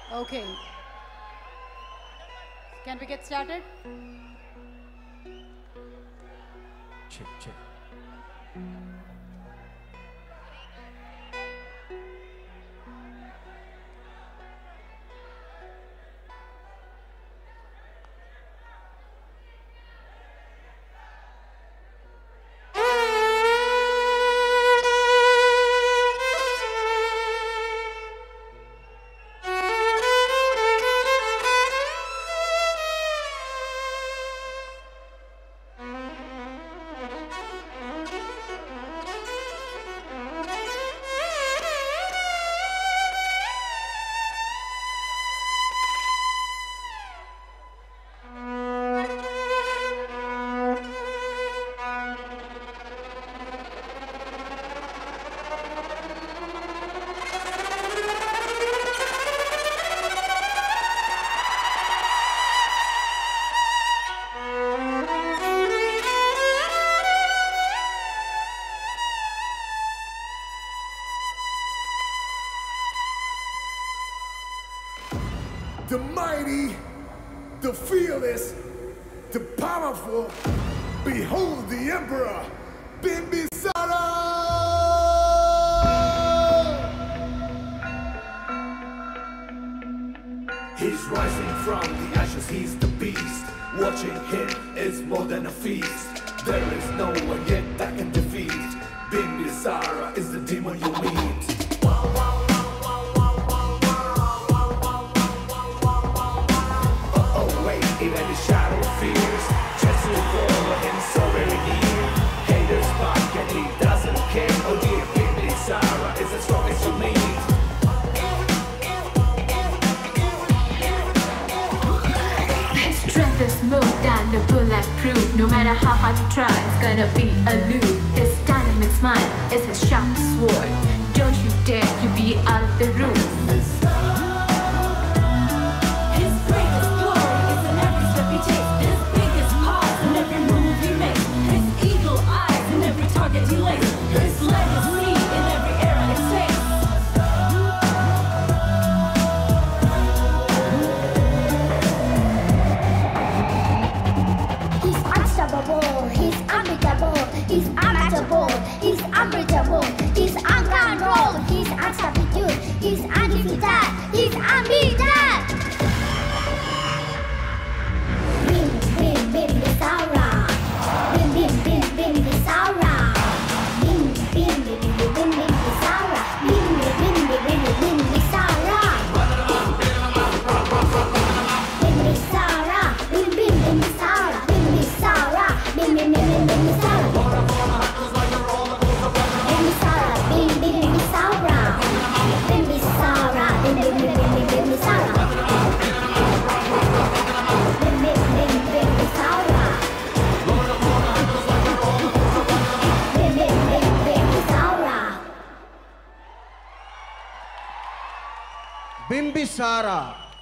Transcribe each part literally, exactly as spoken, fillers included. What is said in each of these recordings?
Okay. Can we get started? Check, check. The mighty, the fearless, the powerful, behold the Emperor, Bimbisara! He's rising from the ashes, he's the beast. Watching him is more than a feast. There is no one yet that can defeat. Bimbisara is the demon you meet. Even the shadow fears, just to follow him so very near. Haters bark and he doesn't care. Oh dear, Bimbisara is the strongest you meet. His strength is more than the bulletproof. No matter how hard you try, it's gonna be a loop. His dynamic smile is his sharp sword. Don't you dare to be out of the room. He's unmatchable, he's unbreachable, he's uncontrolled, he's unsubstitute, he's undefeated, he's unbeaten! Bim, bim, Bimbisara. Bim, bim, bim, Bimbisara. Bim, bim, bim, bim, bim, Bimbisara. Bim, bim, bim, bim, bim, Bimbisara. Bimbisara, bim, bim, Bimbisara. Bimbisara, bim, bim, bim, bim, Bimbisara. Bimbisara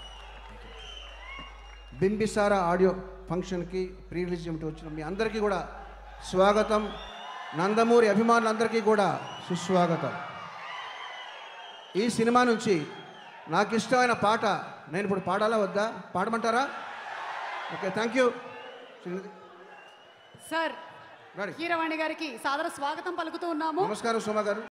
Bimbisara audio ఫంక్షన్కి pre release ఏమిటి వచ్చిన మీ అందరికీ కూడా స్వాగతం. నందమూరి అభిమానులందరికీ కూడా సుస్వాగతం. ఈ సినిమా నుంచి నాకు ఇష్టమైన పాట నేను ఇప్పుడు పాడాలా వద్దా? పాడమంటారా? Okay, thank you sir. Keeravani గారికి సాదర స్వాగతం పలుకుతూ ఉన్నాము. నమస్కారం సోమ గారు.